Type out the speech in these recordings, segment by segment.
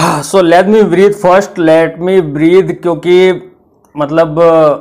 सो let me breathe first, let me breathe, क्योंकि मतलब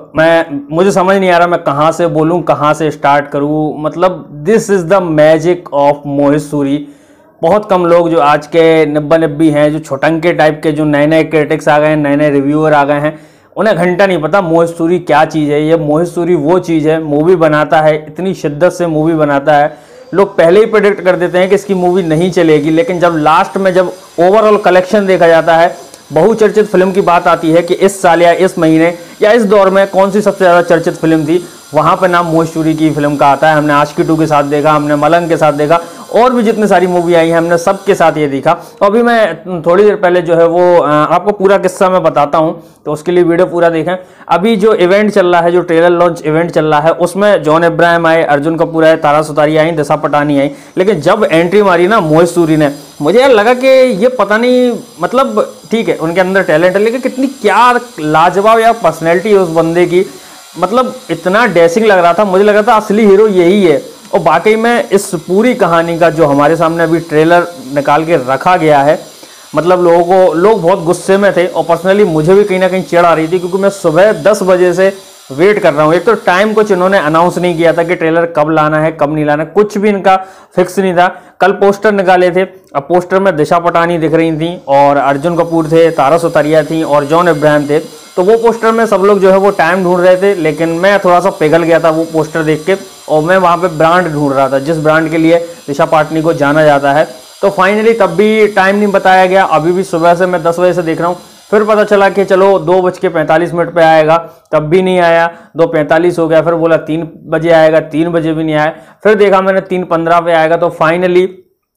मुझे समझ नहीं आ रहा मैं कहाँ से बोलूँ, कहाँ से स्टार्ट करूँ। मतलब this is the magic of Mohit Suri. बहुत कम लोग जो आज के नब्बे हैं, जो छोटंके टाइप के, जो नए नए क्रिटिक्स आ गए हैं, नए नए रिव्यूअर आ गए हैं, उन्हें घंटा नहीं पता मोहित सूरी क्या चीज़ है। ये मोहित सूरी वो चीज़ है, मूवी बनाता है, इतनी शिद्दत से मूवी बनाता है, लोग पहले ही प्रेडिक्ट कर देते हैं कि इसकी मूवी नहीं चलेगी, लेकिन जब लास्ट में जब ओवरऑल कलेक्शन देखा जाता है, बहुचर्चित फिल्म की बात आती है कि इस साल या इस महीने या इस दौर में कौन सी सबसे ज़्यादा चर्चित फिल्म थी, वहाँ पर नाम मोहित सूरी की फिल्म का आता है। हमने आशिकी 2 के साथ देखा, हमने मलंग के साथ देखा, और भी जितनी सारी मूवी आई हैं हमने सबके साथ ये देखा। तो अभी मैं थोड़ी देर पहले जो है वो आपको पूरा किस्सा मैं बताता हूँ, तो उसके लिए वीडियो पूरा देखें। अभी जो इवेंट चल रहा है, जो ट्रेलर लॉन्च इवेंट चल रहा है, उसमें जॉन अब्राहम आए, अर्जुन कपूर आए, तारा सुतारिया आई, दिशा पटानी आई, लेकिन जब एंट्री मारी ना मोहित सूरी ने, मुझे यार लगा कि ये पता नहीं, मतलब ठीक है उनके अंदर टैलेंट है, लेकिन कितनी क्या लाजवाब या पर्सनैलिटी है उस बंदे की। मतलब इतना डैशिंग लग रहा था, मुझे लगा था असली हीरो यही है। और वाकई में इस पूरी कहानी का जो हमारे सामने अभी ट्रेलर निकाल के रखा गया है, मतलब लोग बहुत गुस्से में थे, और पर्सनली मुझे भी कहीं ना कहीं चिढ़ आ रही थी, क्योंकि मैं सुबह 10 बजे से वेट कर रहा हूँ। एक तो टाइम कुछ इन्होंने अनाउंस नहीं किया था कि ट्रेलर कब लाना है कब नहीं लाना है, कुछ भी इनका फिक्स नहीं था। कल पोस्टर निकाले थे, अब पोस्टर में दिशा पटानी दिख रही थी, और अर्जुन कपूर थे, तारा सुतारिया थी, और जॉन अब्राहम थे। तो वो पोस्टर में सब लोग जो है वो टाइम ढूंढ रहे थे, लेकिन मैं थोड़ा सा पिघल गया था वो पोस्टर देख के, और मैं वहाँ पे ब्रांड ढूंढ रहा था, जिस ब्रांड के लिए दिशा पटानी को जाना जाता है। तो फाइनली तब भी टाइम नहीं बताया गया। अभी भी सुबह से मैं 10 बजे से देख रहा हूँ, फिर पता चला कि चलो 2:45 पे आएगा, तब भी नहीं आया। 2:45 हो गया, फिर बोला 3 बजे आएगा, 3 बजे भी नहीं आया। फिर देखा मैंने 3:15 पे आएगा, तो फाइनली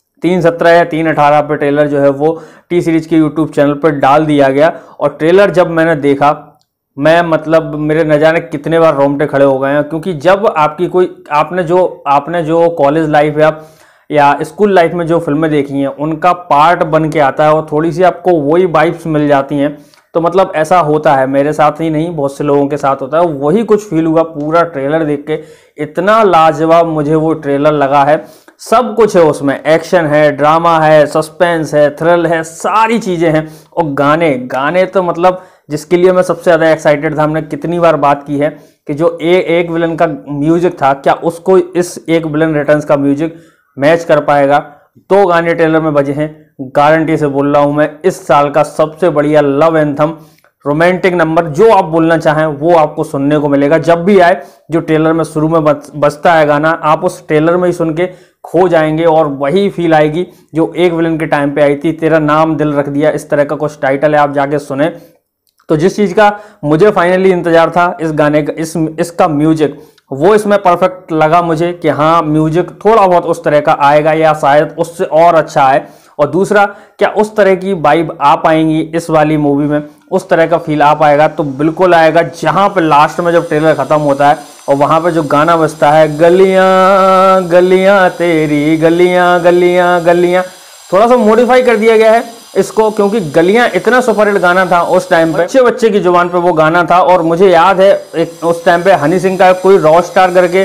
3:17 या 3:18 पे ट्रेलर जो है वो टी सीरीज के यूट्यूब चैनल पर डाल दिया गया। और ट्रेलर जब मैंने देखा, मैं मतलब मेरे न जाने कितने बार रोंगटे खड़े हो गए हैं, क्योंकि जब आपकी कोई आपने जो कॉलेज लाइफ या स्कूल लाइफ में जो फिल्में देखी हैं उनका पार्ट बन के आता है, और थोड़ी सी आपको वही वाइब्स मिल जाती हैं, तो मतलब ऐसा होता है। मेरे साथ ही नहीं, बहुत से लोगों के साथ होता है। वही कुछ फील हुआ पूरा ट्रेलर देख के। इतना लाजवाब मुझे वो ट्रेलर लगा है, सब कुछ है उसमें, एक्शन है, ड्रामा है, सस्पेंस है, थ्रिल है, सारी चीज़ें हैं। और गाने तो मतलब जिसके लिए मैं सबसे ज़्यादा एक्साइटेड था, हमने कितनी बार बात की है कि जो एक विलन का म्यूजिक था, क्या उसको इस एक विलन रिटर्न्स का म्यूजिक मैच कर पाएगा। 2 गाने ट्रेलर में बजे हैं, गारंटी से बोल रहा हूं मैं, इस साल का सबसे बढ़िया लव एंथम, रोमांटिक नंबर, जो आप बोलना चाहें वो आपको सुनने को मिलेगा जब भी आए। जो ट्रेलर में शुरू में बजता है गाना, आप उस ट्रेलर में ही सुन के खो जाएंगे, और वही फील आएगी जो एक विलन के टाइम पे आई थी। तेरा नाम दिल रख दिया, इस तरह का कुछ टाइटल है, आप जाके सुने। तो जिस चीज़ का मुझे फाइनली इंतजार था, इस गाने का, इसका म्यूजिक, वो इसमें परफेक्ट लगा मुझे कि हाँ म्यूजिक थोड़ा बहुत उस तरह का आएगा, या शायद उससे और अच्छा है। और दूसरा, क्या उस तरह की वाइब आ पाएंगी इस वाली मूवी में, उस तरह का फील आ पाएगा? तो बिल्कुल आएगा। जहाँ पे लास्ट में जब ट्रेलर खत्म होता है और वहाँ पे जो गाना बजता है, गलियां गलियां तेरी, गलियां गलियां गलियां, थोड़ा सा मॉडिफाई कर दिया गया है इसको, क्योंकि गलियां इतना सुपरहिट गाना था उस टाइम पे, बच्चे की जुबान पे वो गाना था। और मुझे याद है उस टाइम पे हनी सिंह का कोई रॉक स्टार करके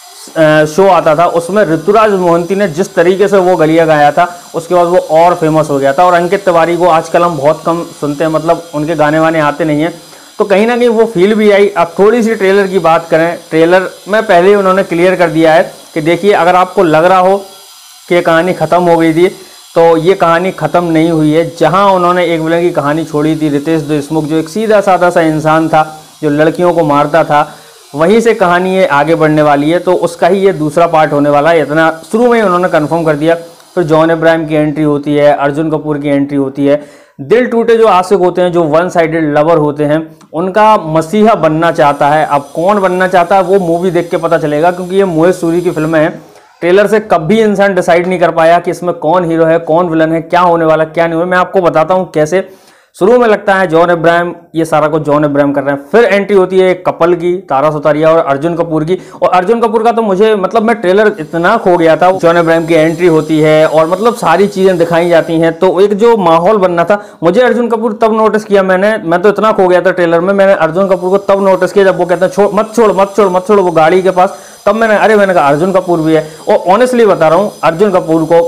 शो आता था, उसमें ऋतुराज मोहंती ने जिस तरीके से वो गलियां गाया था, उसके बाद वो और फेमस हो गया था। और अंकित तिवारी को आजकल हम बहुत कम सुनते हैं, मतलब उनके गाने वाने आते नहीं हैं, तो कहीं ना कहीं वो फील भी आई। अब थोड़ी सी ट्रेलर की बात करें, ट्रेलर में पहले ही उन्होंने क्लियर कर दिया है कि देखिए, अगर आपको लग रहा हो कि कहानी ख़त्म हो गई थी, तो ये कहानी ख़त्म नहीं हुई है। जहां उन्होंने एक विलन की कहानी छोड़ी थी, रितेश देशमुख, जो एक सीधा साधा सा इंसान था जो लड़कियों को मारता था, वहीं से कहानी ये आगे बढ़ने वाली है। तो उसका ही ये दूसरा पार्ट होने वाला है, इतना शुरू में ही उन्होंने कंफर्म कर दिया। फिर जॉन अब्राहम की एंट्री होती है, अर्जुन कपूर की एंट्री होती है। दिल टूटे जो आशिक होते हैं, जो वन साइडेड लवर होते हैं, उनका मसीहा बनना चाहता है। अब कौन बनना चाहता है वो मूवी देख के पता चलेगा, क्योंकि ये मोहित सूरी की फिल्म है। ट्रेलर से कभी इंसान डिसाइड नहीं कर पाया कि इसमें कौन हीरो है, कौन विलन है, क्या होने वाला क्या नहीं होने। मैं आपको बताता हूँ कैसे। शुरू में लगता है जॉन अब्राहम, ये सारा कुछ जॉन अब्राहम कर रहे हैं। फिर एंट्री होती है एक कपल की, तारा सुतारिया और अर्जुन कपूर की। और अर्जुन कपूर का तो मुझे मतलब मैं ट्रेलर इतना खो गया था। जॉन अब्राहम की एंट्री होती है और मतलब सारी चीजें दिखाई जाती हैं, तो एक जो माहौल बनना था। मुझे अर्जुन कपूर तब नोटिस किया मैं तो इतना खो गया था ट्रेलर में, मैंने अर्जुन कपूर को तब नोटिस किया जब वो कहते हैं मत छोड़ वो गाड़ी के पास। तब मैंने कहा अर्जुन कपूर भी है। और ऑनेस्टली बता रहा हूँ, अर्जुन कपूर को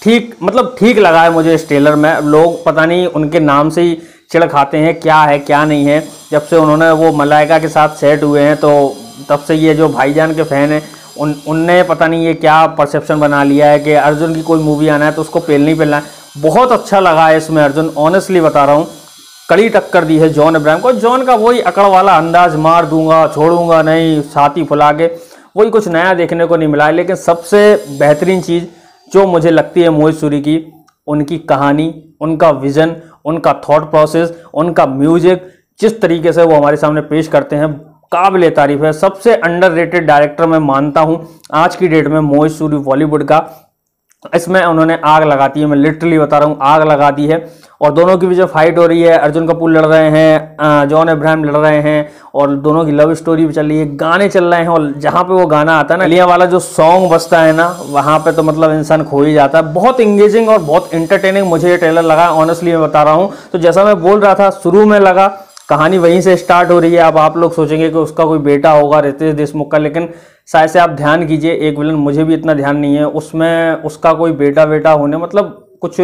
ठीक मतलब ठीक लगा है मुझे इस ट्रेलर में। लोग पता नहीं उनके नाम से ही चिढ़ खाते हैं, क्या है क्या नहीं है। जब से उन्होंने वो मलाइका के साथ सेट हुए हैं तो तब से ये जो भाईजान के फ़ैन हैं उनने पता नहीं ये क्या परसेप्शन बना लिया है कि अर्जुन की कोई मूवी आना है तो उसको पेलना ही पेलना है। बहुत अच्छा लगा है इसमें अर्जुन, ऑनेस्टली बता रहा हूँ। कड़ी टक्कर दी है जॉन अब्राहम को। जॉन का वही अकड़ वाला अंदाज, मार दूंगा छोड़ूंगा नहीं, छाती फुला के, वही कुछ नया देखने को नहीं मिला है। लेकिन सबसे बेहतरीन चीज़ जो मुझे लगती है मोहित सूरी की, उनकी कहानी, उनका विजन, उनका थॉट प्रोसेस, उनका म्यूजिक, जिस तरीके से वो हमारे सामने पेश करते हैं, काबिल तारीफ है। सबसे अंडररेटेड डायरेक्टर मैं मानता हूं आज की डेट में मोहित सूरी बॉलीवुड का। इसमें उन्होंने आग लगाती है, मैं लिटरली बता रहा हूँ, आग लगा दी है। और दोनों की भी जो फाइट हो रही है, अर्जुन कपूर लड़ रहे हैं, जॉन अब्राहम लड़ रहे हैं, और दोनों की लव स्टोरी भी चल रही है, गाने चल रहे हैं। और जहाँ पे वो गाना आता है ना, लिया वाला जो सॉन्ग बजता है ना, वहाँ पे तो मतलब इंसान खो ही जाता है। बहुत इंगेजिंग और बहुत इंटरटेनिंग मुझे ये ट्रेलर लगा, ऑनेस्टली मैं बता रहा हूँ। तो जैसा मैं बोल रहा था, शुरू में लगा कहानी वहीं से स्टार्ट हो रही है। अब आप लोग सोचेंगे कि उसका कोई बेटा होगा रितेश देशमुख का, लेकिन शायद से आप ध्यान कीजिए, एक विलन, मुझे भी इतना ध्यान नहीं है, उसमें उसका कोई बेटा होने मतलब कुछ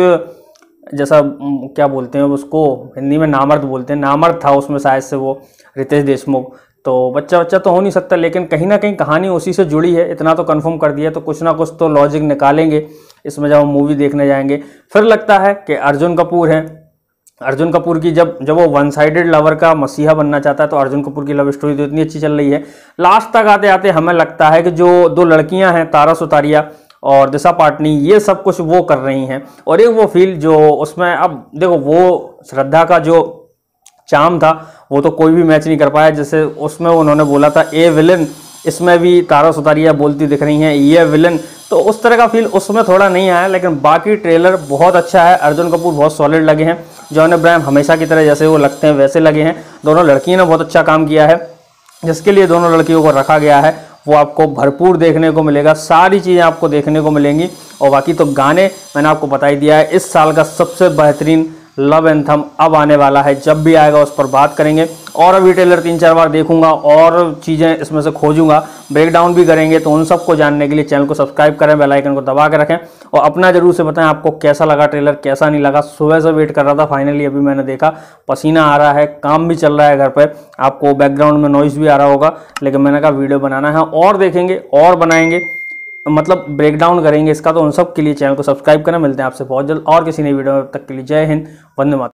जैसा क्या बोलते हैं उसको, हिंदी में नामर्द बोलते हैं, नामर्द था उसमें शायद से वो रितेश देशमुख। तो बच्चा तो हो नहीं सकता, लेकिन कहीं ना कहीं कहानी उसी से जुड़ी है, इतना तो कंफर्म कर दिया। तो कुछ ना कुछ तो लॉजिक निकालेंगे इसमें जब हम मूवी देखने जाएंगे। फिर लगता है कि अर्जुन कपूर है, अर्जुन कपूर की जब वो वन साइडेड लवर का मसीहा बनना चाहता है, तो अर्जुन कपूर की लव स्टोरी तो इतनी अच्छी चल रही है। लास्ट तक आते आते हमें लगता है कि जो दो लड़कियां हैं, तारा सुतारिया और दिशा पाटनी, ये सब कुछ वो कर रही हैं। और एक वो फील जो उसमें, अब देखो वो श्रद्धा का जो चार्म था वो तो कोई भी मैच नहीं कर पाया। जैसे उसमें उन्होंने बोला था ए विलन, इसमें भी तारा सुतारिया बोलती दिख रही हैं ये विलन, तो उस तरह का फील उसमें थोड़ा नहीं आया। लेकिन बाकी ट्रेलर बहुत अच्छा है, अर्जुन कपूर बहुत सॉलिड लगे हैं, जॉन अब्राहम हमेशा की तरह जैसे वो लगते हैं वैसे लगे हैं। दोनों लड़कियों ने बहुत अच्छा काम किया है, जिसके लिए दोनों लड़कियों को रखा गया है वो आपको भरपूर देखने को मिलेगा, सारी चीज़ें आपको देखने को मिलेंगी। और बाकी तो गाने मैंने आपको बता ही दिया है, इस साल का सबसे बेहतरीन लव एंथम अब आने वाला है, जब भी आएगा उस पर बात करेंगे। और अभी ट्रेलर 3-4 बार देखूंगा और चीज़ें इसमें से खोजूंगा, ब्रेक डाउन भी करेंगे। तो उन सबको जानने के लिए चैनल को सब्सक्राइब करें, बेल आइकन को दबा के रखें, और अपना जरूर से बताएं आपको कैसा लगा ट्रेलर, कैसा नहीं लगा। सुबह से वेट कर रहा था, फाइनली अभी मैंने देखा। पसीना आ रहा है, काम भी चल रहा है घर पर, आपको बैकग्राउंड में नॉइज़ भी आ रहा होगा, लेकिन मैंने कहा वीडियो बनाना है और देखेंगे और बनाएंगे, मतलब ब्रेक डाउन करेंगे इसका। तो उन सब के लिए चैनल को सब्सक्राइब करना। मिलते हैं आपसे बहुत जल्द और किसी नई वीडियो में, तब तक के लिए जय हिंद, वंदे मातरम।